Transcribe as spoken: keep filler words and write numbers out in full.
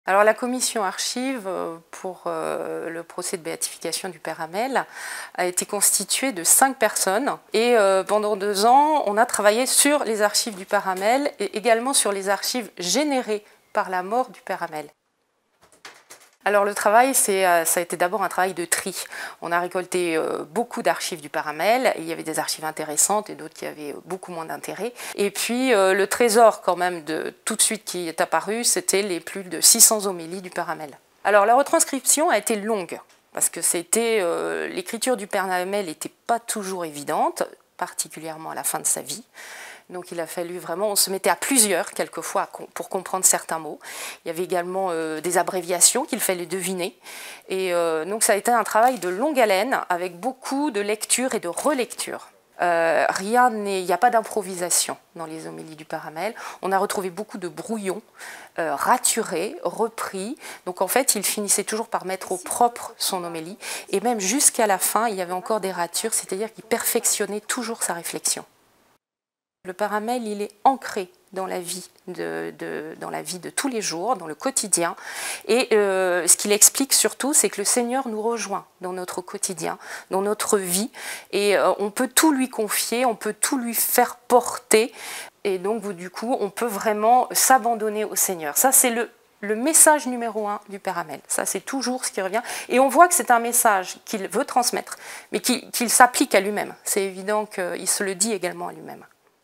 Alors la commission archives pour euh, le procès de béatification du Père Hamel a été constituée de cinq personnes et euh, pendant deux ans on a travaillé sur les archives du Père Hamel et également sur les archives générées par la mort du Père Hamel. Alors le travail, c'est, ça a été d'abord un travail de tri. On a récolté euh, beaucoup d'archives du Père Hamel, il y avait des archives intéressantes et d'autres qui avaient beaucoup moins d'intérêt. Et puis euh, le trésor quand même de tout de suite qui est apparu, c'était les plus de six cents homélies du Père Hamel. Alors la retranscription a été longue, parce que c'était euh, l'écriture du Père Hamel n'était pas toujours évidente, particulièrement à la fin de sa vie. Donc il a fallu vraiment, on se mettait à plusieurs quelquefois pour comprendre certains mots. Il y avait également euh, des abréviations qu'il fallait deviner. Et euh, donc ça a été un travail de longue haleine avec beaucoup de lecture et de relecture. Euh, rien n'est, il n'y a pas d'improvisation dans les homélies du Père Hamel. On a retrouvé beaucoup de brouillons, euh, raturés, repris. Donc en fait, il finissait toujours par mettre au propre son homélie. Et même jusqu'à la fin, il y avait encore des ratures, c'est-à-dire qu'il perfectionnait toujours sa réflexion. Le Père Hamel, il est ancré dans la vie de, de, dans la vie de tous les jours, dans le quotidien. Et euh, ce qu'il explique surtout, c'est que le Seigneur nous rejoint dans notre quotidien, dans notre vie. Et euh, on peut tout lui confier, on peut tout lui faire porter. Et donc, du coup, on peut vraiment s'abandonner au Seigneur. Ça, c'est le, le message numéro un du Père Hamel. Ça, c'est toujours ce qui revient. Et on voit que c'est un message qu'il veut transmettre, mais qu'il qu'il s'applique à lui-même. C'est évident qu'il se le dit également à lui-même.